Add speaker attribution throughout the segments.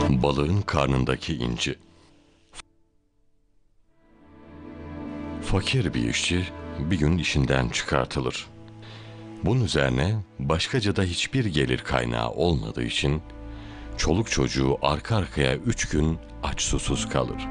Speaker 1: Balığın karnındaki inci. Fakir bir işçi bir gün işinden çıkartılır. Bunun üzerine başkaca da hiçbir gelir kaynağı olmadığı için çoluk çocuğu arka arkaya 3 gün aç susuz kalır.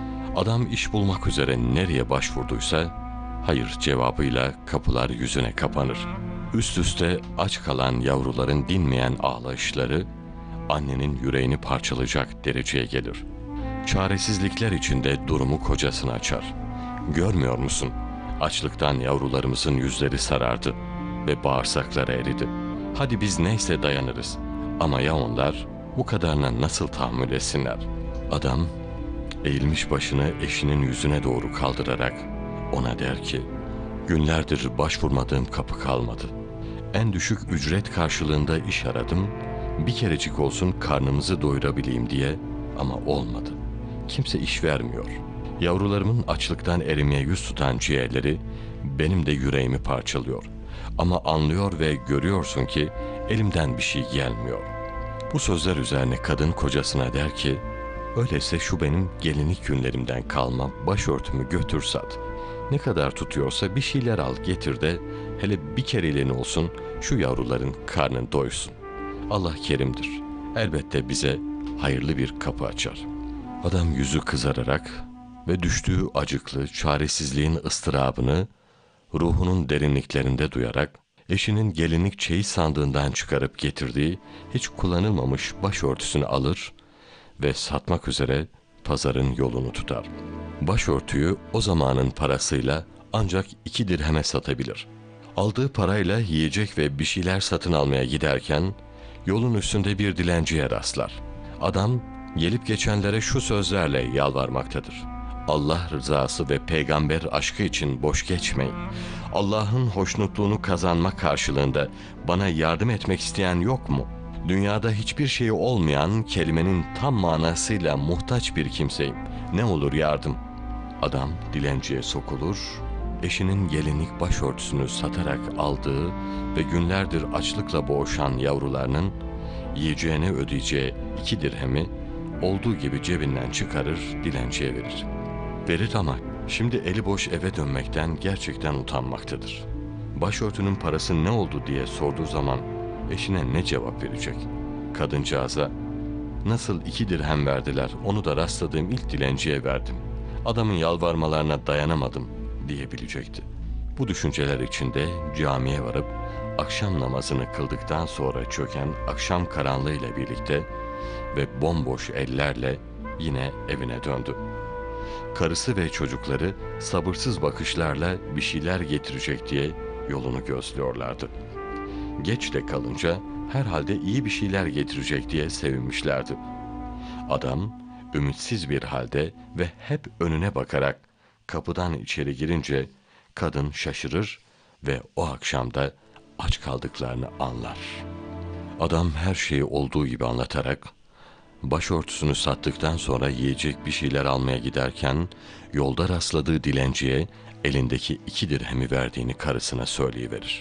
Speaker 1: Adam iş bulmak üzere nereye başvurduysa hayır cevabıyla kapılar yüzüne kapanır. Üst üste aç kalan yavruların dinmeyen ağlayışları annenin yüreğini parçalayacak dereceye gelir. Çaresizlikler içinde durumu kocasına açar. Görmüyor musun? Açlıktan yavrularımızın yüzleri sarardı ve bağırsakları eridi. Hadi biz neyse dayanırız. Ama ya onlar bu kadarına nasıl tahammül etsinler? Adam eğilmiş başını eşinin yüzüne doğru kaldırarak ona der ki, günlerdir başvurmadığım kapı kalmadı. En düşük ücret karşılığında iş aradım. Bir kerecik olsun karnımızı doyurabileyim diye ama olmadı. Kimse iş vermiyor. Yavrularımın açlıktan erimeye yüz tutan ciğerleri benim de yüreğimi parçalıyor. Ama anlıyor ve görüyorsun ki elimden bir şey gelmiyor. Bu sözler üzerine kadın kocasına der ki, öyleyse şu benim gelinlik günlerimden kalma başörtümü götür sat. Ne kadar tutuyorsa bir şeyler al getir de hele bir kereliğine olsun şu yavruların karnın doysun. Allah kerimdir. Elbette bize hayırlı bir kapı açar. Adam yüzü kızararak ve düştüğü acıklı çaresizliğin ıstırabını ruhunun derinliklerinde duyarak eşinin gelinlik çeyiz sandığından çıkarıp getirdiği hiç kullanılmamış başörtüsünü alır ve satmak üzere pazarın yolunu tutar. Başörtüyü o zamanın parasıyla ancak 2 dirheme satabilir. Aldığı parayla yiyecek ve bir şeyler satın almaya giderken yolun üstünde bir dilenciye rastlar. Adam gelip geçenlere şu sözlerle yalvarmaktadır. Allah rızası ve peygamber aşkı için boş geçmeyin. Allah'ın hoşnutluğunu kazanma karşılığında bana yardım etmek isteyen yok mu? Dünyada hiçbir şeyi olmayan kelimenin tam manasıyla muhtaç bir kimseyim. Ne olur yardım. Adam dilenciye sokulur, eşinin gelinlik başörtüsünü satarak aldığı ve günlerdir açlıkla boğuşan yavrularının yiyeceğine ödeyeceği 2 dirhemi olduğu gibi cebinden çıkarır, dilenciye verir. Verir ama şimdi eli boş eve dönmekten gerçekten utanmaktadır. Başörtünün parası ne oldu diye sorduğu zaman eşine ne cevap verecek? Kadıncağıza, nasıl 2 dirhem verdiler onu da rastladığım ilk dilenciye verdim. Adamın yalvarmalarına dayanamadım diyebilecekti. Bu düşünceler içinde camiye varıp akşam namazını kıldıktan sonra çöken akşam karanlığıyla birlikte ve bomboş ellerle yine evine döndü. Karısı ve çocukları sabırsız bakışlarla bir şeyler getirecek diye yolunu gözlüyorlardı. Geç de kalınca herhalde iyi bir şeyler getirecek diye sevinmişlerdi. Adam ümitsiz bir halde ve hep önüne bakarak kapıdan içeri girince kadın şaşırır ve o akşam da aç kaldıklarını anlar. Adam her şeyi olduğu gibi anlatarak başörtüsünü sattıktan sonra yiyecek bir şeyler almaya giderken yolda rastladığı dilenciye elindeki 2 dirhemi verdiğini karısına söyleyiverir.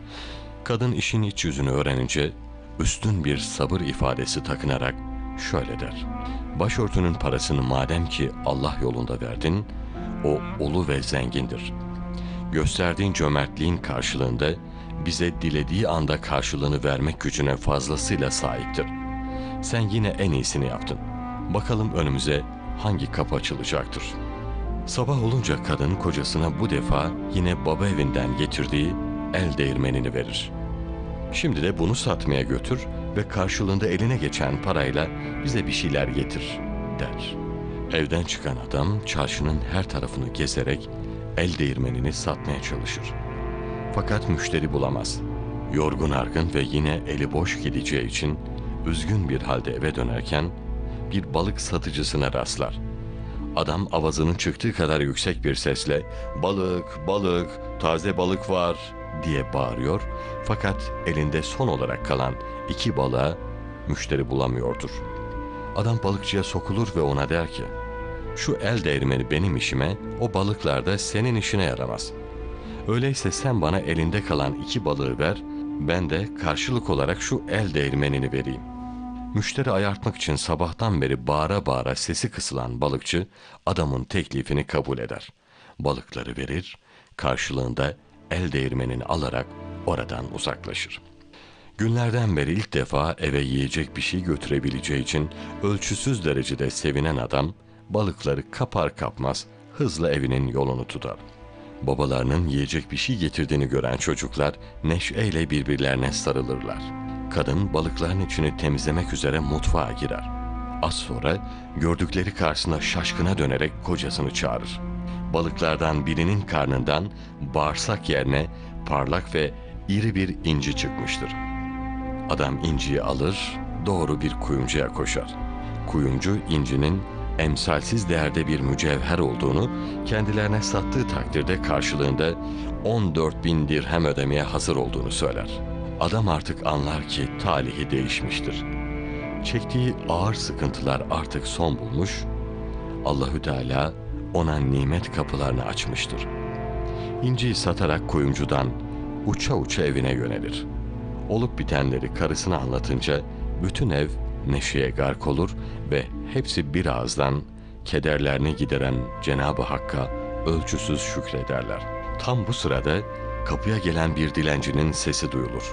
Speaker 1: Kadın işin iç yüzünü öğrenince üstün bir sabır ifadesi takınarak şöyle der. Başörtünün parasını madem ki Allah yolunda verdin, o ulu ve zengindir. Gösterdiğin cömertliğin karşılığında bize dilediği anda karşılığını vermek gücüne fazlasıyla sahiptir. Sen yine en iyisini yaptın. Bakalım önümüze hangi kapı açılacaktır. Sabah olunca kadın kocasına bu defa yine baba evinden getirdiği el değirmenini verir. Şimdi de bunu satmaya götür ve karşılığında eline geçen parayla bize bir şeyler getir der. Evden çıkan adam çarşının her tarafını gezerek el değirmenini satmaya çalışır. Fakat müşteri bulamaz. Yorgun argın ve yine eli boş gideceği için üzgün bir halde eve dönerken bir balık satıcısına rastlar. Adam avazının çıktığı kadar yüksek bir sesle "Balık, balık, taze balık var!" diye bağırıyor. Fakat elinde son olarak kalan 2 balığa müşteri bulamıyordur. Adam balıkçıya sokulur ve ona der ki, "Şu el değirmeni benim işime, o balıklar da senin işine yaramaz. Öyleyse sen bana elinde kalan 2 balığı ver, ben de karşılık olarak şu el değirmenini vereyim." Müşteri ayartmak için sabahtan beri bağıra bağıra sesi kısılan balıkçı adamın teklifini kabul eder. Balıkları verir, karşılığında el değirmenini alarak oradan uzaklaşır. Günlerden beri ilk defa eve yiyecek bir şey götürebileceği için ölçüsüz derecede sevinen adam balıkları kapar kapmaz hızla evinin yolunu tutar. Babalarının yiyecek bir şey getirdiğini gören çocuklar neşeyle birbirlerine sarılırlar. Kadın balıkların içini temizlemek üzere mutfağa girer. Az sonra gördükleri karşısında şaşkına dönerek kocasını çağırır. Balıklardan birinin karnından bağırsak yerine parlak ve iri bir inci çıkmıştır. Adam inciyi alır, doğru bir kuyumcuya koşar. Kuyumcu incinin emsalsiz değerde bir mücevher olduğunu, kendilerine sattığı takdirde karşılığında 14.000 dirhem ödemeye hazır olduğunu söyler. Adam artık anlar ki talihi değişmiştir. Çektiği ağır sıkıntılar artık son bulmuş, Allahü Teala ona nimet kapılarını açmıştır. İnciyi satarak kuyumcudan uça uça evine yönelir. Olup bitenleri karısına anlatınca bütün ev neşeye gark olur ve hepsi bir ağızdan kederlerini gideren Cenab-ı Hakk'a ölçüsüz şükrederler. Tam bu sırada kapıya gelen bir dilencinin sesi duyulur.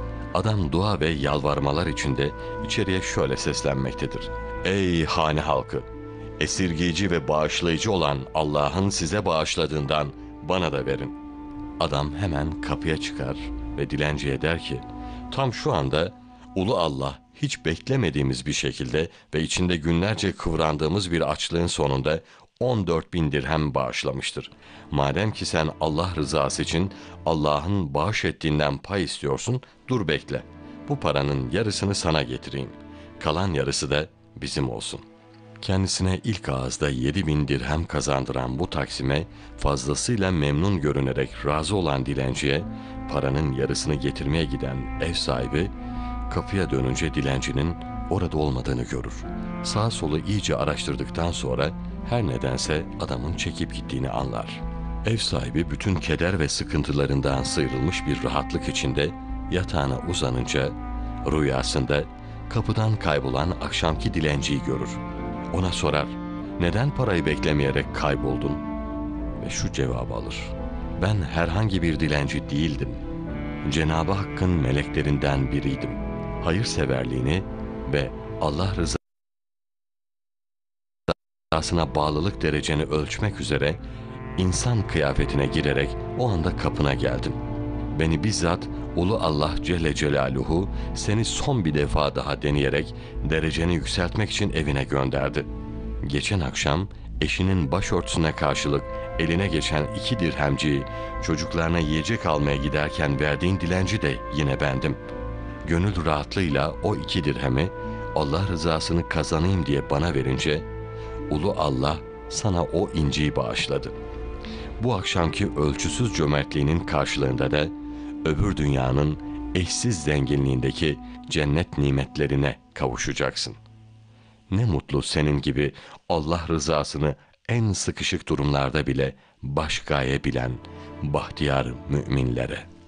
Speaker 1: Adam dua ve yalvarmalar içinde içeriye şöyle seslenmektedir. Ey hane halkı! Esirgeyici ve bağışlayıcı olan Allah'ın size bağışladığından bana da verin. Adam hemen kapıya çıkar ve dilenciye der ki, tam şu anda Ulu Allah hiç beklemediğimiz bir şekilde ve içinde günlerce kıvrandığımız bir açlığın sonunda 14.000 dirhem bağışlamıştır. Madem ki sen Allah rızası için Allah'ın bağış ettiğinden pay istiyorsun, dur bekle. Bu paranın yarısını sana getireyim. Kalan yarısı da bizim olsun. Kendisine ilk ağızda 7.000 dirhem kazandıran bu taksime fazlasıyla memnun görünerek razı olan dilenciye paranın yarısını getirmeye giden ev sahibi kapıya dönünce dilencinin orada olmadığını görür. Sağ solu iyice araştırdıktan sonra her nedense adamın çekip gittiğini anlar. Ev sahibi bütün keder ve sıkıntılarından sıyrılmış bir rahatlık içinde yatağına uzanınca rüyasında kapıdan kaybolan akşamki dilenciyi görür. Ona sorar, neden parayı beklemeyerek kayboldun? Ve şu cevabı alır, ben herhangi bir dilenci değildim. Cenab-ı Hakk'ın meleklerinden biriydim. Hayırseverliğini ve Allah rızasına bağlılık dereceni ölçmek üzere insan kıyafetine girerek o anda kapına geldim. Beni bizzat Ulu Allah Celle Celaluhu seni son bir defa daha deneyerek dereceni yükseltmek için evine gönderdi. Geçen akşam eşinin başörtüsüne karşılık eline geçen 2 dirhemciyi çocuklarına yiyecek almaya giderken verdiğin dilenci de yine bendim. Gönül rahatlığıyla o 2 dirhemi Allah rızasını kazanayım diye bana verince Ulu Allah sana o inciyi bağışladı. Bu akşamki ölçüsüz cömertliğinin karşılığında da öbür dünyanın eşsiz zenginliğindeki cennet nimetlerine kavuşacaksın. Ne mutlu senin gibi Allah rızasını en sıkışık durumlarda bile baş gaye bilen bahtiyar müminlere.